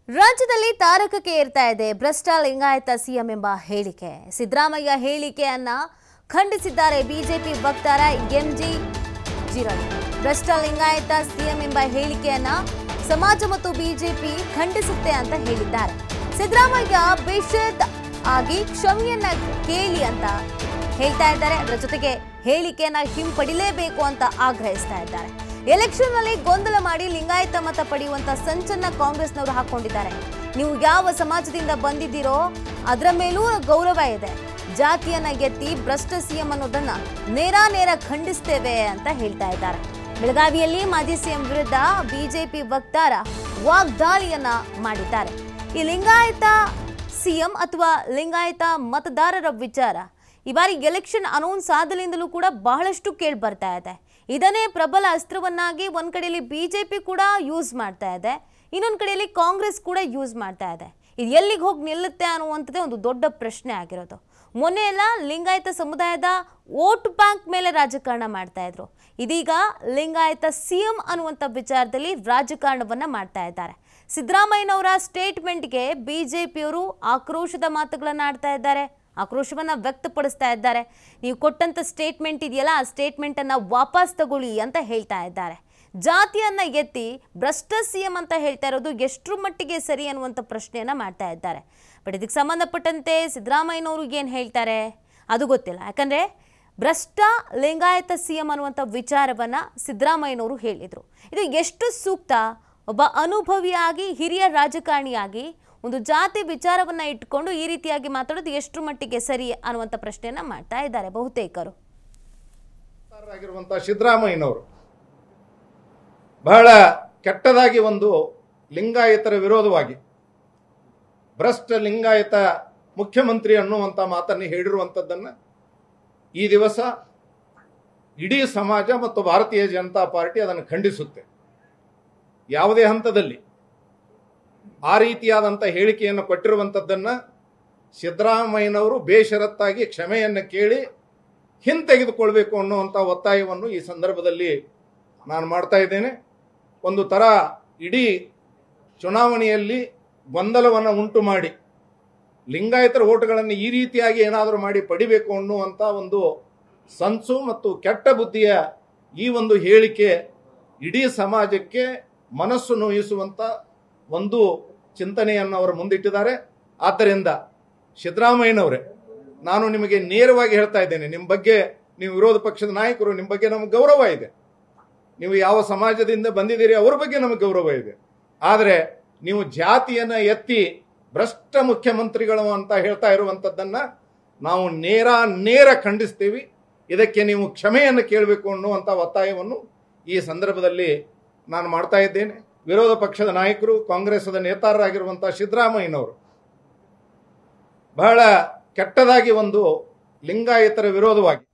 ರಾಜ್ಯದಲ್ಲಿ ತಾರಕಕ್ಕೆ ಏರ್ತಾ ಇದೆ ಭ್ರಷ್ಟ ಲಿಂಗಾಯತ ಸಿಎಂ ಎಂಬ ಹೇಳಿಕೆ. ಸಿದ್ದರಾಮಯ್ಯ ಹೇಳಿಕೆಯನ್ನ ಖಂಡಿಸಿದ್ದಾರೆ ಬಿಜೆಪಿ ವಕ್ತಾರ ಎಂಜಿ ಜಿರಳ್. ಭ್ರಷ್ಟ ಲಿಂಗಾಯತ ಸಿಎಂ ಎಂಬ ಹೇಳಿಕೆಯನ್ನ ಸಮಾಜ ಮತ್ತು ಬಿಜೆಪಿ ಖಂಡಿಸುತ್ತೆ ಅಂತ ಹೇಳಿದ್ದಾರೆ. ಸಿದ್ದರಾಮಯ್ಯ ಬೇಷರತ್ ಆಗಿ ಕ್ಷಮೆಯನ್ನ ಕೇಳಿ ಅಂತ ಹೇಳ್ತಾ ಇದ್ದಾರೆ. ಅದರ ಜೊತೆಗೆ ಹೇಳಿಕೆಯನ್ನ ಹಿಂಪಡಿಲೇಬೇಕು ಅಂತ ಆಗ್ರಹಿಸ್ತಾ ಇದ್ದಾರೆ. ಎಲೆಕ್ಷನ್ ನಲ್ಲಿ ಗೊಂದಲ ಮಾಡಿ ಲಿಂಗಾಯತ ಮತ ಪಡೆಯುವಂತ ಸಂಚನ್ನ ಕಾಂಗ್ರೆಸ್ನವರು ಹಾಕೊಂಡಿದ್ದಾರೆ. ನೀವು ಯಾವ ಸಮಾಜದಿಂದ ಬಂದಿದ್ದೀರೋ ಅದರ ಮೇಲೂ ಗೌರವ ಇದೆ. ಜಾತಿಯನ್ನ ಎತ್ತಿ ಭ್ರಷ್ಟ ಸಿಎಂ ಅನ್ನೋದನ್ನ ನೇರ ಖಂಡಿಸ್ತೇವೆ ಅಂತ ಹೇಳ್ತಾ ಇದ್ದಾರೆ. ಬೆಳಗಾವಿಯಲ್ಲಿ ಮಾಜಿ ಸಿಎಂ ವಿರುದ್ಧ ಬಿಜೆಪಿ ವಕ್ತಾರ ವಾಗ್ದಾಳಿಯನ್ನ ಮಾಡಿದ್ದಾರೆ. ಈ ಲಿಂಗಾಯತ ಸಿಎಂ ಅಥವಾ ಲಿಂಗಾಯತ ಮತದಾರರ ವಿಚಾರ ಈ ಬಾರಿ ಎಲೆಕ್ಷನ್ ಅನೌನ್ಸ್ ಆದಲಿಂದಲೂ ಕೂಡ ಬಹಳಷ್ಟು ಕೇಳಿ ಬರ್ತಾ ಇದೆ. ಇದನ್ನೇ ಪ್ರಬಲ ಅಸ್ತ್ರವನ್ನಾಗಿ ಒಂದ್ ಕಡೆಯಲ್ಲಿ ಬಿಜೆಪಿ ಕೂಡ ಯೂಸ್ ಮಾಡ್ತಾ ಇದೆ, ಇನ್ನೊಂದು ಕಡೆಯಲ್ಲಿ ಕಾಂಗ್ರೆಸ್ ಕೂಡ ಯೂಸ್ ಮಾಡ್ತಾ ಇದೆ. ಇದು ಎಲ್ಲಿಗೆ ಹೋಗಿ ನಿಲ್ಲುತ್ತೆ ಅನ್ನುವಂಥದ್ದೇ ಒಂದು ದೊಡ್ಡ ಪ್ರಶ್ನೆ ಆಗಿರೋದು. ಮೊನ್ನೆ ಎಲ್ಲ ಲಿಂಗಾಯತ ಸಮುದಾಯದ ವೋಟ್ ಬ್ಯಾಂಕ್ ಮೇಲೆ ರಾಜಕಾರಣ ಮಾಡ್ತಾ ಇದ್ರು. ಇದೀಗ ಲಿಂಗಾಯತ ಸಿಎಂ ಅನ್ನುವಂಥ ವಿಚಾರದಲ್ಲಿ ರಾಜಕಾರಣವನ್ನ ಮಾಡ್ತಾ ಇದ್ದಾರೆ. ಸಿದ್ದರಾಮಯ್ಯನವರ ಸ್ಟೇಟ್ಮೆಂಟ್ಗೆ ಬಿಜೆಪಿಯವರು ಆಕ್ರೋಶದ ಮಾತುಗಳನ್ನ ಆಡ್ತಾ ಇದ್ದಾರೆ, ಆಕ್ರೋಶವನ್ನ ವ್ಯಕ್ತಪಡಿಸ್ತಾ ಇದ್ದಾರೆ. ನೀವು ಕೊಟ್ಟಂತ ಸ್ಟೇಟ್ಮೆಂಟ್ ಇದೆಯಲ್ಲ, ಆ ಸ್ಟೇಟ್ಮೆಂಟ್ ಅನ್ನ ವಾಪಸ್ ತಗೊಳ್ಳಿ ಅಂತ ಹೇಳ್ತಾ ಇದ್ದಾರೆ. ಜಾತಿಯನ್ನ ಎತ್ತಿ ಭ್ರಷ್ಟ ಸಿಎಂ ಅಂತ ಹೇಳ್ತಾ ಇರೋದು ಎಷ್ಟರ ಮಟ್ಟಿಗೆ ಸರಿ ಅನ್ನುವಂಥ ಪ್ರಶ್ನೆಯನ್ನ ಮಾಡ್ತಾ ಇದ್ದಾರೆ. ಬಟ್ ಇದಕ್ಕೆ ಸಂಬಂಧಪಟ್ಟಂತೆ ಸಿದ್ದರಾಮಯ್ಯನವರು ಏನು ಹೇಳ್ತಾರೆ ಅದು ಗೊತ್ತಿಲ್ಲ. ಯಾಕಂದ್ರೆ ಭ್ರಷ್ಟ ಲಿಂಗಾಯತ ಸಿಎಂ ಅನ್ನುವಂಥ ವಿಚಾರವನ್ನ ಸಿದ್ದರಾಮಯ್ಯನವರು ಹೇಳಿದ್ರು. ಇದು ಎಷ್ಟು ಸೂಕ್ತ? ಒಬ್ಬ ಅನುಭವಿಯಾಗಿ ಹಿರಿಯ ರಾಜಕಾರಣಿಯಾಗಿ ಒಂದು ಜಾತಿ ವಿಚಾರವನ್ನ ಇಟ್ಕೊಂಡು ಈ ರೀತಿಯಾಗಿ ಮಾತಾಡೋದು ಎಷ್ಟು ಮಟ್ಟಿಗೆ ಸರಿ ಅನ್ನುವಂಥ ಪ್ರಶ್ನೆಯನ್ನ ಮಾಡ್ತಾ ಇದ್ದಾರೆ ಬಹುತೇಕರು. ಸಿದ್ದರಾಮಯ್ಯನವರು ಬಹಳ ಕೆಟ್ಟದಾಗಿ ಒಂದು ಲಿಂಗಾಯತರ ವಿರೋಧವಾಗಿ ಭ್ರಷ್ಟ ಲಿಂಗಾಯತ ಮುಖ್ಯಮಂತ್ರಿ ಅನ್ನುವಂಥ ಮಾತನ್ನು ಹೇಳಿರುವಂಥದ್ದನ್ನು ಈ ದಿವಸ ಇಡೀ ಸಮಾಜ ಮತ್ತು ಭಾರತೀಯ ಜನತಾ ಪಾರ್ಟಿ ಅದನ್ನು ಖಂಡಿಸುತ್ತೆ. ಯಾವುದೇ ಹಂತದಲ್ಲಿ ಆ ರೀತಿಯಾದಂಥ ಹೇಳಿಕೆಯನ್ನು ಕೊಟ್ಟಿರುವಂಥದ್ದನ್ನು ಸಿದ್ದರಾಮಯ್ಯನವರು ಬೇಷರತ್ತಾಗಿ ಕ್ಷಮೆಯನ್ನು ಕೇಳಿ ಹಿಂತೆಗೆದುಕೊಳ್ಬೇಕು ಅನ್ನುವಂಥ ಒತ್ತಾಯವನ್ನು ಈ ಸಂದರ್ಭದಲ್ಲಿ ನಾನು ಮಾಡ್ತಾ ಇದ್ದೇನೆ. ಒಂದು ಥರ ಇಡೀ ಚುನಾವಣೆಯಲ್ಲಿ ಗೊಂದಲವನ್ನು ಉಂಟು ಮಾಡಿ ಲಿಂಗಾಯತರ ಓಟುಗಳನ್ನು ಈ ರೀತಿಯಾಗಿ ಏನಾದರೂ ಮಾಡಿ ಪಡಿಬೇಕು ಅನ್ನುವಂಥ ಒಂದು ಸಂಚು ಮತ್ತು ಕೆಟ್ಟ ಬುದ್ಧಿಯ ಈ ಒಂದು ಹೇಳಿಕೆ ಇಡೀ ಸಮಾಜಕ್ಕೆ ಮನಸ್ಸು ನೋಯಿಸುವಂಥ ಒಂದು ಚಿಂತನೆಯನ್ನು ಅವರು ಮುಂದಿಟ್ಟಿದ್ದಾರೆ. ಆದ್ದರಿಂದ ಸಿದ್ದರಾಮಯ್ಯನವರೇ, ನಾನು ನಿಮಗೆ ನೇರವಾಗಿ ಹೇಳ್ತಾ ಇದ್ದೇನೆ, ನಿಮ್ಮ ಬಗ್ಗೆ, ನೀವು ವಿರೋಧ ಪಕ್ಷದ ನಾಯಕರು, ನಿಮ್ಮ ಬಗ್ಗೆ ನಮಗೆ ಗೌರವ ಇದೆ. ನೀವು ಯಾವ ಸಮಾಜದಿಂದ ಬಂದಿದ್ದೀರಿ ಅವ್ರ ಬಗ್ಗೆ ನಮಗೆ ಗೌರವ ಇದೆ. ಆದರೆ ನೀವು ಜಾತಿಯನ್ನು ಎತ್ತಿ ಭ್ರಷ್ಟ ಮುಖ್ಯಮಂತ್ರಿಗಳು ಅಂತ ಹೇಳ್ತಾ ಇರುವಂಥದ್ದನ್ನು ನಾವು ನೇರ ಖಂಡಿಸ್ತೀವಿ. ಇದಕ್ಕೆ ನೀವು ಕ್ಷಮೆಯನ್ನು ಕೇಳಬೇಕು ಅನ್ನುವಂಥ ಒತ್ತಾಯವನ್ನು ಈ ಸಂದರ್ಭದಲ್ಲಿ ನಾನು ಮಾಡ್ತಾ ಇದ್ದೇನೆ. ವಿರೋಧ ಪಕ್ಷದ ನಾಯಕರು, ಕಾಂಗ್ರೆಸ್ದ ನೇತಾರರಾಗಿರುವಂಥ ಸಿದ್ದರಾಮಯ್ಯನವರು ಬಹಳ ಕೆಟ್ಟದಾಗಿ ಒಂದು ಲಿಂಗಾಯತರ ವಿರೋಧವಾಗಿ